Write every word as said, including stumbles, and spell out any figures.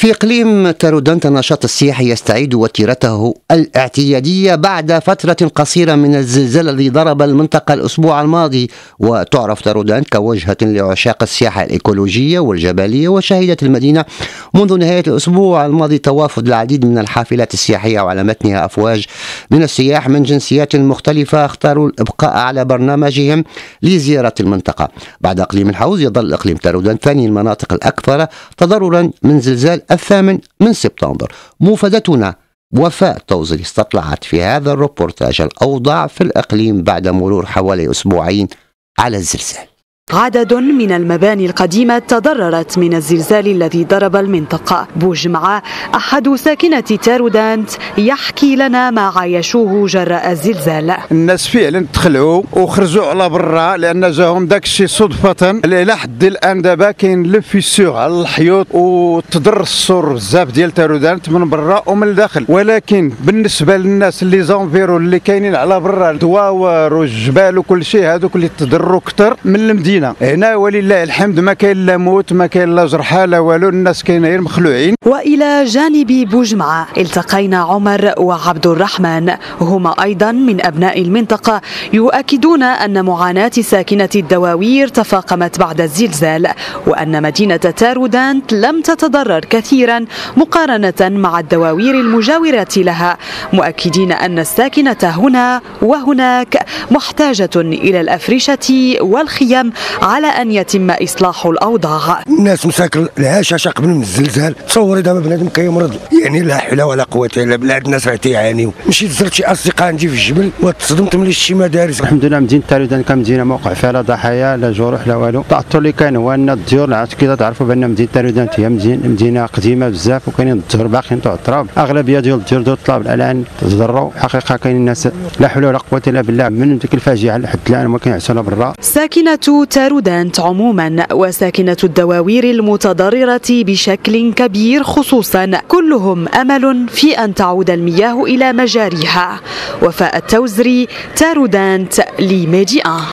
في إقليم تارودانت النشاط السياحي يستعيد وتيرته الاعتيادية بعد فترة قصيرة من الزلزال الذي ضرب المنطقة الأسبوع الماضي. وتعرف تارودانت كوجهة لعشاق السياحة الإيكولوجية والجبلية، وشهدت المدينة منذ نهاية الأسبوع الماضي توافد العديد من الحافلات السياحية وعلى متنها أفواج من السياح من جنسيات مختلفة اختاروا الإبقاء على برنامجهم لزيارة المنطقة. بعد إقليم الحوز يظل إقليم تارودانت ثاني المناطق الأكثر تضررا من زلزال الثامن من سبتمبر. مفادتنا وفاء توزري استطلعت في هذا الروبورتاج الأوضاع في الإقليم بعد مرور حوالي أسبوعين على الزلزال. عدد من المباني القديمة تضررت من الزلزال الذي ضرب المنطقة. بوجمعة أحد ساكنة تارودانت يحكي لنا ما عايشوه جراء الزلزال. الناس فعلا تخلعوا وخرجوا على برا لأن جاهم داك الشيء صدفة. إلى حد الآن دابا كاين لفيسيغ على الحيوط وتضر السور بزاف ديال تارودانت من برا ومن الداخل، ولكن بالنسبة للناس اللي زونفيرو اللي كاينين على برا الدواور والجبال وكل شيء هذوك اللي تضروا أكثر من المدينة. هنا ولله الحمد ما كاين لا موت ما كاين لا جرحى لا والو، الناس كاين غير مخلوعين. والى جانب بوجمعة التقينا عمر وعبد الرحمن، هما ايضا من ابناء المنطقة، يؤكدون ان معاناة ساكنة الدواوير تفاقمت بعد الزلزال، وان مدينة تارودانت لم تتضرر كثيرا مقارنة مع الدواوير المجاورة لها، مؤكدين ان الساكنة هنا وهناك محتاجة الى الافرشة والخيام على أن يتم إصلاح الأوضاع. الناس مساكن العشاشة قبل من الزلزال، تصوري دابا بنادم كيمرض، يعني لا حول ولا قوة إلا بالله. الناس راه تيعانيو. مشيت زرت شي أصدقاء عندي في الجبل وتصدمت ملي شي مدارس. الحمد لله مدينة تارودانت كمدينة ما وقع فيها لا ضحايا لا جروح لا والو. التأثر اللي كاين هو أن الديور العاد كذا تعرفوا بأن مدينة تارودانت هي مدينة قديمة بزاف، وكاينين الديور باقيين تاع التراب. أغلبية ديال الديور ديال الطلاب الآن تضروا حقيقة. كاين الناس لا حول ولا قوة إلا بالله من ديك الفاجعة لحد الآن ما كينعسوا برا. ساكنة تارودانت عموما وساكنة الدواوير المتضررة بشكل كبير خصوصا كلهم أمل في أن تعود المياه إلى مجاريها. وفاء التوزري، تارودانت، لميديا.